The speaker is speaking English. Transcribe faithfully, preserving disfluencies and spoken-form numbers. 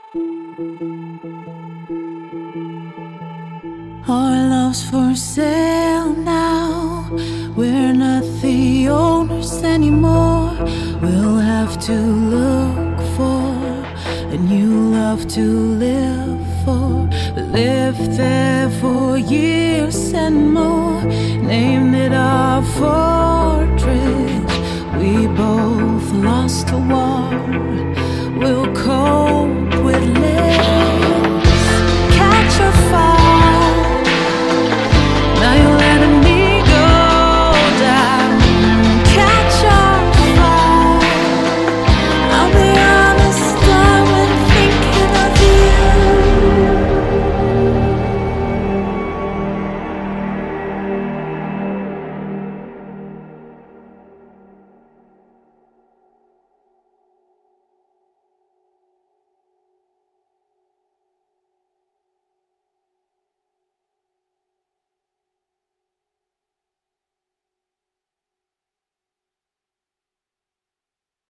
Our love's for sale now. We're not the owners anymore. We'll have to look for a new love to live for. We lived there for years and more. Named it our fortress. We both lost a war.